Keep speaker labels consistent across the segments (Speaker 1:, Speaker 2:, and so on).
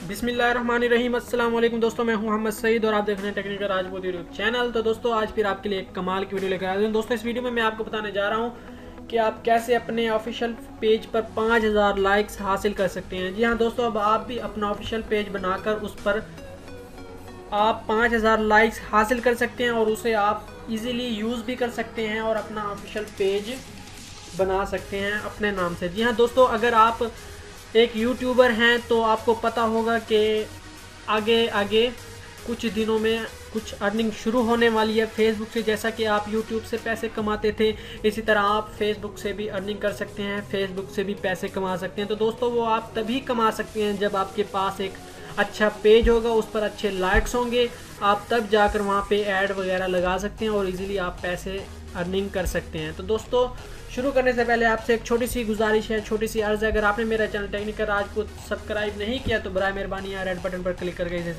Speaker 1: बिस्मिल्लाहिर्रहमानिर्रहीम। अस्सलाम वालेकुम दोस्तों, मैं हूं मोहम्मद सईद और आप देख रहे हैं टेक्निकल राजपूत यूट्यूब चैनल। तो दोस्तों आज फिर आपके लिए एक कमाल की वीडियो लेकर आया हूं। दोस्तों इस वीडियो में मैं आपको बताने जा रहा हूं कि आप कैसे अपने ऑफिशियल पेज पर 5000 लाइक्स हासिल कर सकते हैं। जी हाँ दोस्तों, अब आप भी अपना ऑफिशियल पेज बनाकर उस पर आप 5000 लाइक्स हासिल कर सकते हैं और उसे आप इजीली यूज़ भी कर सकते हैं और अपना ऑफिशियल पेज बना सकते हैं अपने नाम से। जी हाँ दोस्तों, अगर आप एक यूट्यूबर हैं तो आपको पता होगा कि आगे आगे कुछ दिनों में कुछ अर्निंग शुरू होने वाली है फेसबुक से। जैसा कि आप यूट्यूब से पैसे कमाते थे, इसी तरह आप फेसबुक से भी अर्निंग कर सकते हैं, फेसबुक से भी पैसे कमा सकते हैं। तो दोस्तों वो आप तभी कमा सकते हैं जब आपके पास एक अच्छा पेज होगा, उस पर अच्छे लाइक्स होंगे, आप तब जाकर वहाँ पे ऐड वगैरह लगा सकते हैं और इजीली आप पैसे अर्निंग कर सकते हैं। तो दोस्तों शुरू करने से पहले आपसे एक छोटी सी गुजारिश है, छोटी सी अर्ज है। अगर आपने मेरा चैनल टेक्निकल राजपूत सब्सक्राइब नहीं किया तो बराए मेहरबानी यहाँ रेड बटन पर क्लिक करके इसे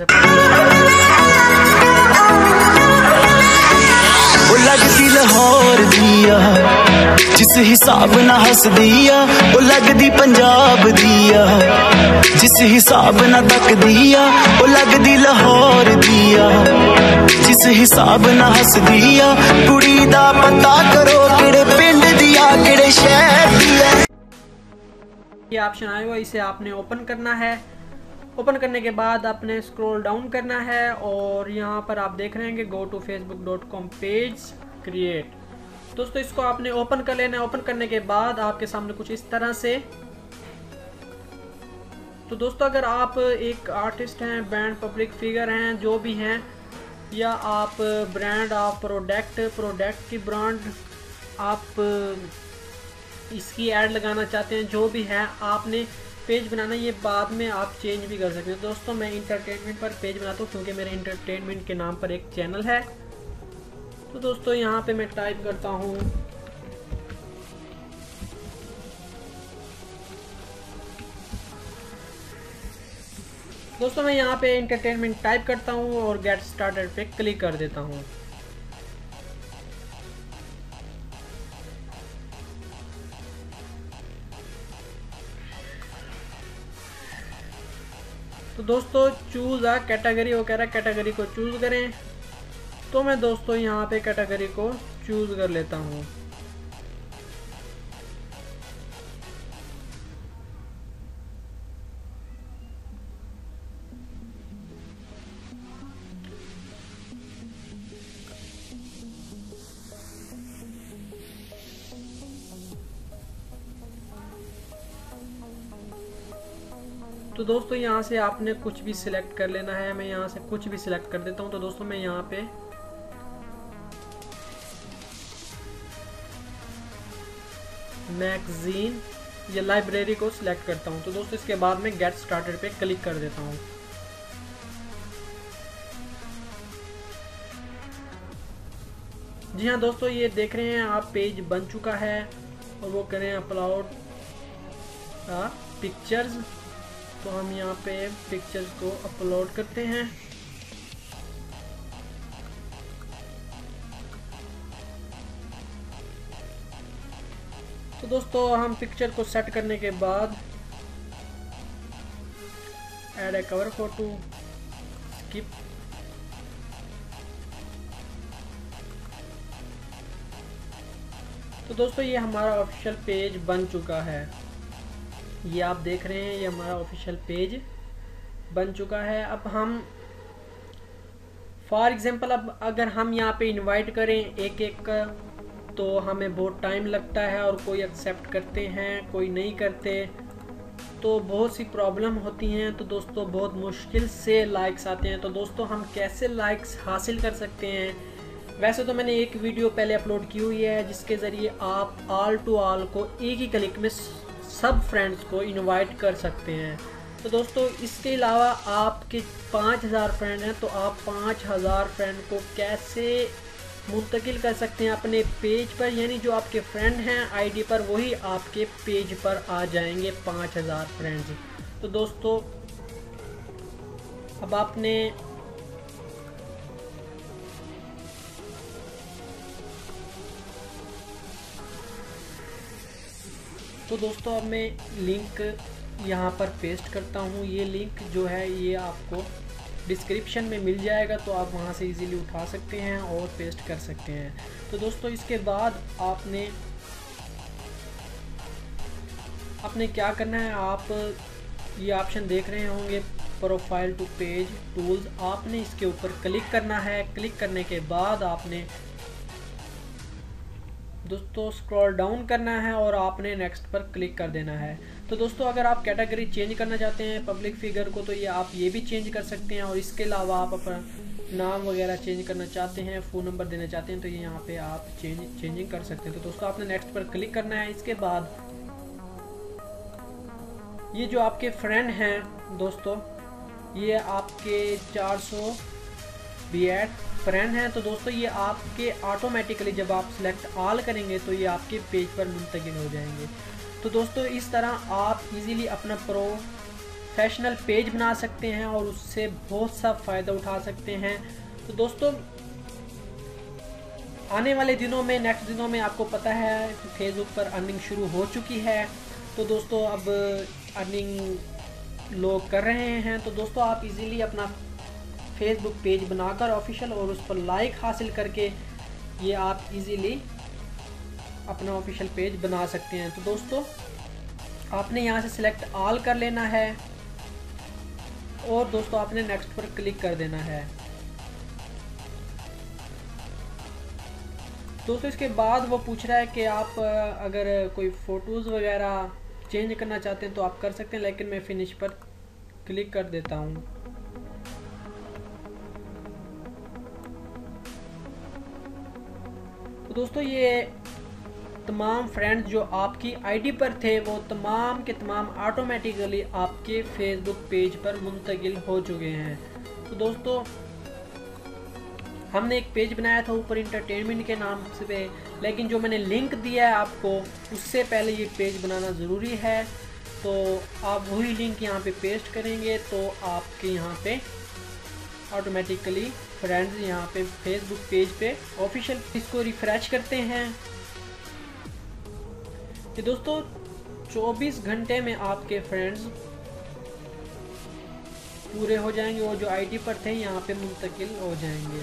Speaker 2: लगदी लाहौर दिया जिस हिसाब ना हस दिया, वो लगदी पंजाब दिया जिस हिसाब ना तक दिया, वो लगदी लाहौर दिया जिस हिसाब ना हस दिया। कुड़ी दा पता करो किड़े पिंड दिया किड़े शहर दिया।
Speaker 1: ये ऑप्शन आया हुआ, इसे आपने ओपन करना है। ओपन करने के बाद आपने स्क्रॉल डाउन करना है और यहाँ पर आप देख रहे हैं कि go to facebook.com page create. दोस्तों इसको आपने ओपन कर लेना है। ओपन करने के बाद आपके सामने कुछ इस तरह से। तो दोस्तों अगर आप एक आर्टिस्ट हैं, बैंड, पब्लिक फिगर हैं, जो भी हैं, या आप ब्रांड, आप प्रोडक्ट की ब्रांड आप इसकी ऐड लगाना चाहते हैं, जो भी है आपने पेज बनाना, ये बाद में आप चेंज भी कर सकते हैं। दोस्तों मैं इंटरटेनमेंट पर पेज बनाता हूँ क्योंकि मेरे इंटरटेनमेंट के नाम पर एक चैनल है। तो दोस्तों यहाँ पे मैं टाइप करता हूँ दोस्तों मैं यहाँ पे इंटरटेनमेंट टाइप करता हूँ और गेट स्टार्टेड पे क्लिक कर देता हूँ। तो दोस्तों चूज आ कैटेगरी, वो कह रहा है कैटेगरी को चूज करें। तो मैं दोस्तों यहाँ पे कैटेगरी को चूज कर लेता हूँ। तो दोस्तों यहाँ से आपने कुछ भी सिलेक्ट कर लेना है। मैं यहाँ से कुछ भी सिलेक्ट कर देता हूँ। तो दोस्तों मैं यहाँ पे मैगजीन या लाइब्रेरी को सिलेक्ट करता हूँ। तो दोस्तों इसके बाद में गेट स्टार्टेड पे क्लिक कर देता हूँ। जी हाँ दोस्तों, ये देख रहे हैं आप पेज बन चुका है और वो करें अपलोड पिक्चर्स। तो हम यहाँ पे पिक्चर्स को अपलोड करते हैं। तो दोस्तों हम पिक्चर को सेट करने के बाद add a cover photo, skip. तो दोस्तों ये हमारा ऑफिशियल पेज बन चुका है। ये आप देख रहे हैं, ये हमारा ऑफिशियल पेज बन चुका है। अब हम फॉर एग्जांपल अब अगर हम यहाँ पे इनवाइट करें एक एक का, तो हमें बहुत टाइम लगता है और कोई एक्सेप्ट करते हैं, कोई नहीं करते, तो बहुत सी प्रॉब्लम होती हैं। तो दोस्तों बहुत मुश्किल से लाइक्स आते हैं। तो दोस्तों हम कैसे लाइक्स हासिल कर सकते हैं? वैसे तो मैंने एक वीडियो पहले अपलोड की हुई है जिसके ज़रिए आप ऑल टू ऑल को एक ही क्लिक में सब फ्रेंड्स को इनवाइट कर सकते हैं। तो दोस्तों इसके अलावा आपके 5000 फ्रेंड हैं, तो आप 5000 फ्रेंड को कैसे मुंतकिल कर सकते हैं अपने पेज पर, यानी जो आपके फ्रेंड हैं आईडी पर वही आपके पेज पर आ जाएंगे 5000 फ्रेंड्स। तो दोस्तों अब आपने तो दोस्तों अब मैं लिंक यहाँ पर पेस्ट करता हूँ। ये लिंक जो है ये आपको डिस्क्रिप्शन में मिल जाएगा, तो आप वहाँ से इजीली उठा सकते हैं और पेस्ट कर सकते हैं। तो दोस्तों इसके बाद आपने क्या करना है, आप ये ऑप्शन देख रहे होंगे प्रोफाइल टू पेज टूल्स, आपने इसके ऊपर क्लिक करना है। क्लिक करने के बाद आपने दोस्तों स्क्रॉल डाउन करना है और आपने नेक्स्ट पर क्लिक कर देना है। तो दोस्तों अगर आप कैटेगरी चेंज करना चाहते हैं पब्लिक फिगर को, तो ये आप ये भी चेंज कर सकते हैं। और इसके अलावा आप अपना नाम वगैरह चेंज करना चाहते हैं, फ़ोन नंबर देना चाहते हैं, तो ये यहाँ पे आप चेंजिंग कर सकते हैं। तो दोस्तों आपने नेक्स्ट पर क्लिक करना है। इसके बाद ये जो आपके फ्रेंड हैं दोस्तों, ये आपके 482 फ्रेंड हैं। तो दोस्तों ये आपके ऑटोमेटिकली जब आप सिलेक्ट ऑल करेंगे तो ये आपके पेज पर मुंतकिल हो जाएंगे। तो दोस्तों इस तरह आप इजीली अपना प्रोफेशनल पेज बना सकते हैं और उससे बहुत सा फ़ायदा उठा सकते हैं। तो दोस्तों आने वाले दिनों में, नेक्स्ट दिनों में आपको पता है फेसबुक पर अर्निंग शुरू हो चुकी है। तो दोस्तों अब अर्निंग लोग कर रहे हैं। तो दोस्तों आप इजीली अपना फेसबुक पेज बनाकर ऑफिशियल और उस पर लाइक हासिल करके ये आप इजीली अपना ऑफिशियल पेज बना सकते हैं। तो दोस्तों आपने यहाँ से सिलेक्ट ऑल कर लेना है और दोस्तों आपने नेक्स्ट पर क्लिक कर देना है। दोस्तों इसके बाद वो पूछ रहा है कि आप अगर कोई फ़ोटोज़ वगैरह चेंज करना चाहते हैं तो आप कर सकते हैं, लेकिन मैं फिनिश पर क्लिक कर देता हूँ। तो दोस्तों ये तमाम फ्रेंड्स जो आपकी आईडी पर थे वो तमाम के तमाम ऑटोमेटिकली आपके फेसबुक पेज पर मुंतकिल हो चुके हैं। तो दोस्तों हमने एक पेज बनाया था ऊपर इंटरटेनमेंट के नाम से, लेकिन जो मैंने लिंक दिया है आपको उससे पहले ये पेज बनाना ज़रूरी है। तो आप वही लिंक यहाँ पे पेस्ट करेंगे तो आपके यहाँ पे ऑटोमेटिकली फ्रेंड्स यहाँ पे फेसबुक पेज पे ऑफिशियल, इसको रिफ्रेश करते हैं। ये दोस्तों 24 घंटे में आपके फ्रेंड्स पूरे हो जाएंगे और जो आईडी पर थे यहाँ पे मुंतकिल हो जाएंगे।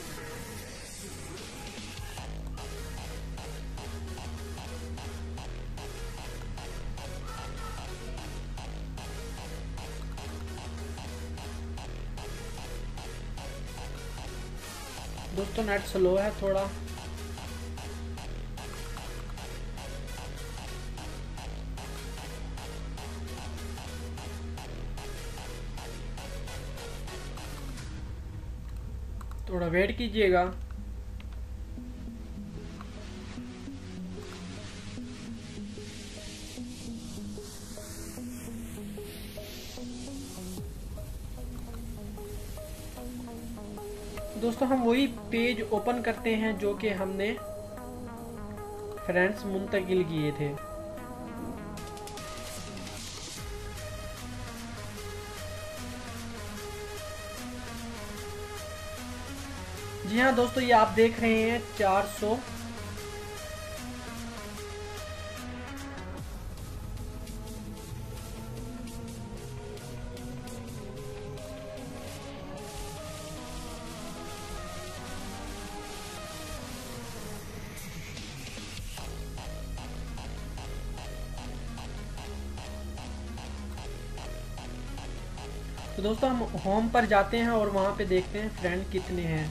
Speaker 1: दोस्तों नेट स्लो है थोड़ा। थोड़ा वेट कीजिएगा। दोस्तों हम वही पेज ओपन करते हैं जो कि हमने फ्रेंड्स मुंतकिल किए थे। जी हाँ दोस्तों ये आप देख रहे हैं 400 तो दोस्तों हम होम पर जाते हैं और वहाँ पे देखते हैं फ्रेंड कितने हैं।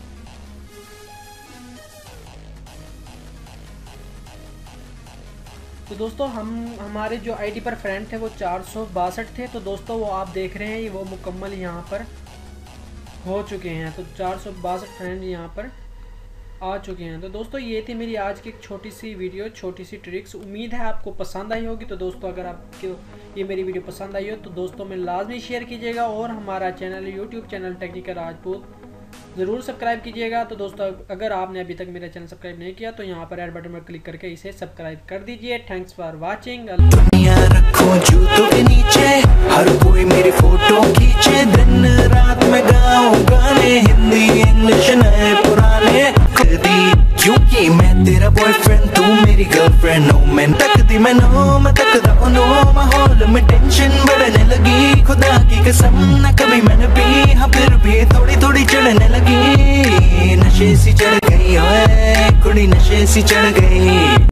Speaker 1: तो दोस्तों हमारे जो आईडी पर फ्रेंड थे वो 462 थे। तो दोस्तों वो आप देख रहे हैं वो मुकम्मल यहाँ पर हो चुके हैं। तो 462 फ्रेंड यहाँ पर आ चुके हैं। तो दोस्तों ये थी मेरी आज की एक छोटी सी वीडियो, छोटी सी ट्रिक्स। उम्मीद है आपको पसंद आई होगी। तो दोस्तों अगर आपको ये मेरी वीडियो पसंद आई हो तो दोस्तों में लाजमी शेयर कीजिएगा और हमारा channel YouTube channel technical Rajput ज़रूर सब्सक्राइब कीजिएगा। तो दोस्तों अगर आपने अभी तक मेरा चैनल सब्सक्राइब नहीं किया तो यहाँ पर रेड बटन पर क्लिक करके इसे सब्सक्राइब कर दीजिए। Thanks for watching.
Speaker 2: रखो जूतों के नीचे हर कोई मेरी फोटो खींचे, दिन रात में गाऊं गाने हिंदी इंग्लिश नए पुराने, क्योंकि मैं तेरा बॉयफ्रेंड तू मेरी मेरी गर्लफ्रेंड नो मैं तकदी मैनू मैं तकदा ओनू माहौल में टेंशन बढ़ने लगी खुदा की कसम न कभी मैंने पी हाँ फिर भी थोड़ी थोड़ी चढ़ने लगी नशे सी चढ़ गई ओए कुड़ी नशे सी चढ़ गई।